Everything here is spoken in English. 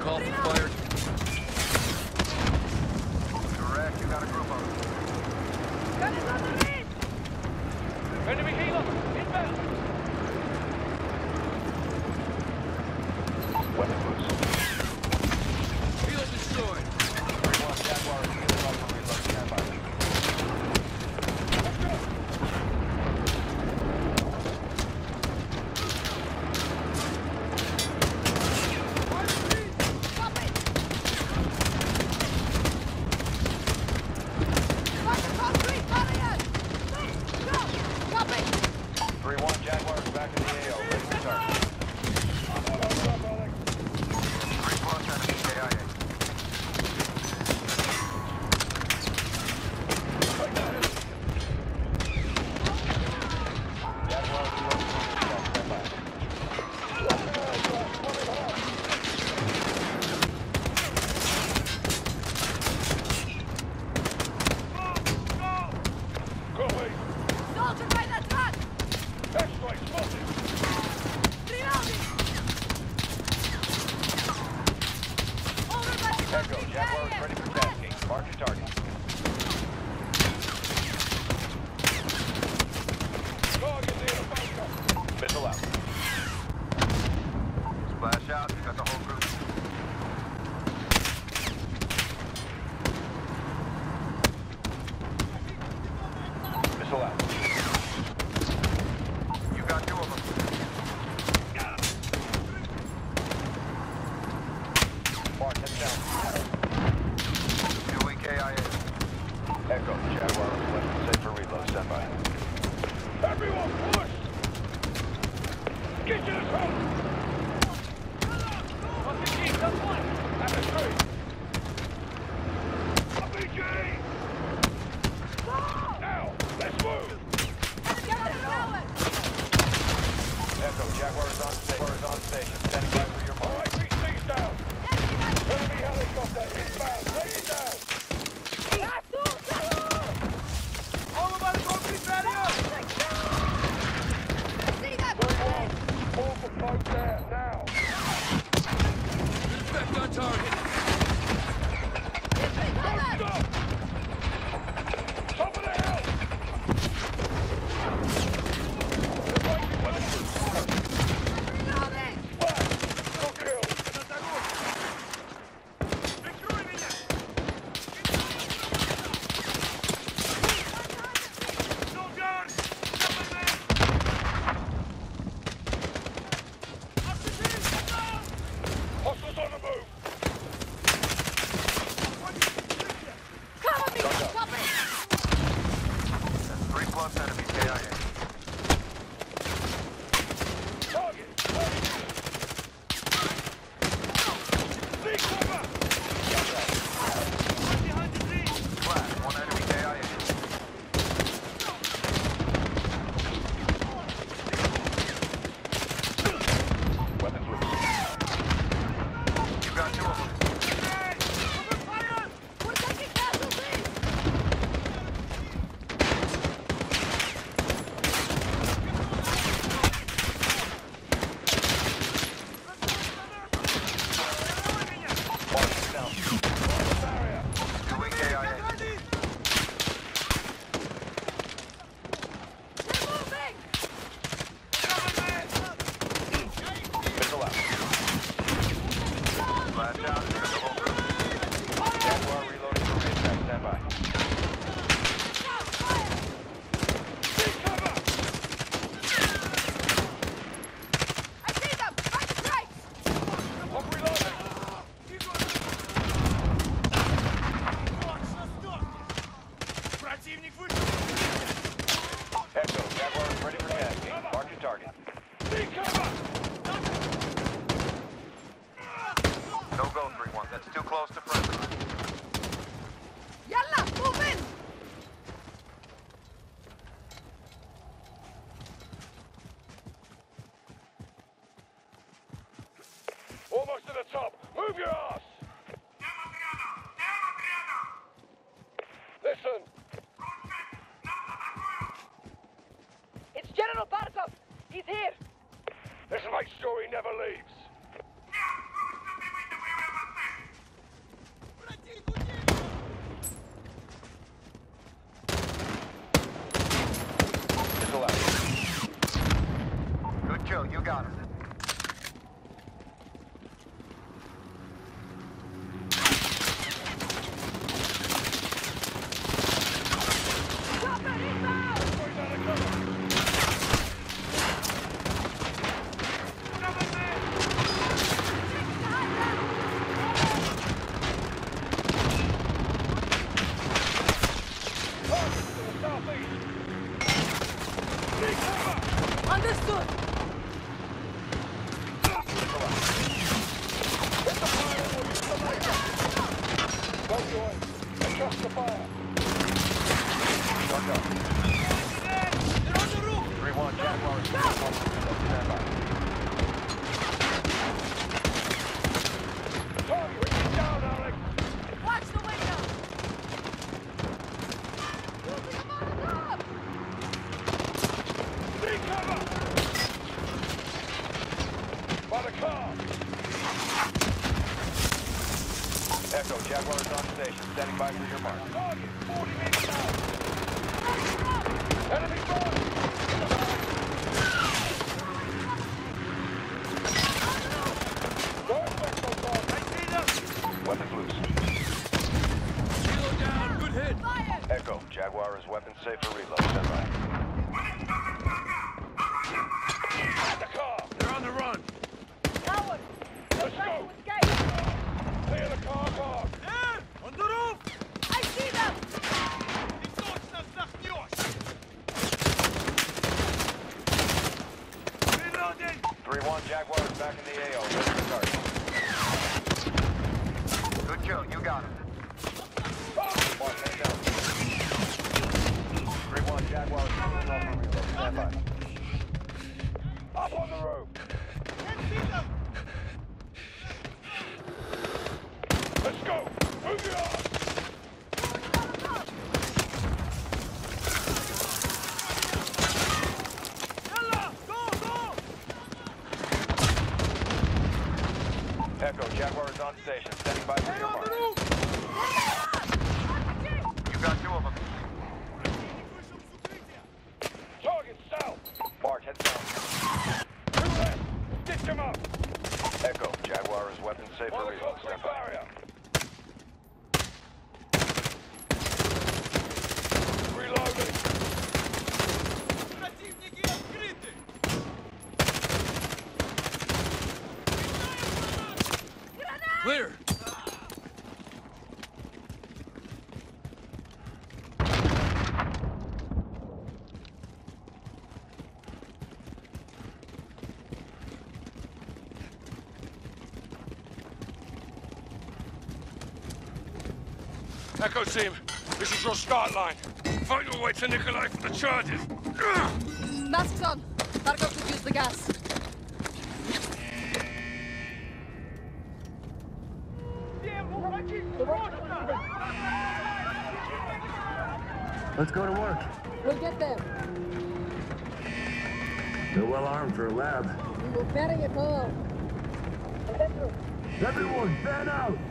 Assault expired. Correct, you got a group on it. Gun is on the lead! Enemy healer, inbound! Weapon loose. Field destroyed. 3-1 Jaguar is healing up for reload. Stand by. Listen! It's General Barkov! He's here! Let's make sure he never leaves. Adjust the fire. Duck up. They're on the roof! 3-1, Jaguar is stand by. Target, reach down, Alex. Watch the window! Using a Molotov! Need cover! By the car. Echo, Jaguar is on station, standing by for your mark. Target, 40 meters out. Enemy bomb! Weapons loose. Reload down, good hit! Fire! Echo, Jaguar is weapons safe for reload. Stand by. At the car. They're on the run! Coward! Let's Trying go. to escape! Clear the car park. There! On the roof! I see them! Reloading! 3-1, Jaguar is back in the AO. Ready to start. Good kill, you got him. Mark, head down. 3-1, Jaguar is moving off for reload. Stand by. Up on the roof. Let's go. Move your arms. Yalla! Go, go! Echo, Jaguar is on station, standing by for Head your on mark. the roof! You got 2 of them. Target south. Mark, head down. 2 left. Stitch them up. Echo, Jaguar is weapons safe for On the reload. concrete Stand by. barrier. Reloading. Противники открыты! Clear! Echo team, this is your start line. Find your way to Nikolai for the charges. Masks on! Barkov could use the gas. Let's go to work. We'll get there. They're well armed for a lab. We will bury it all. Everyone, fan out!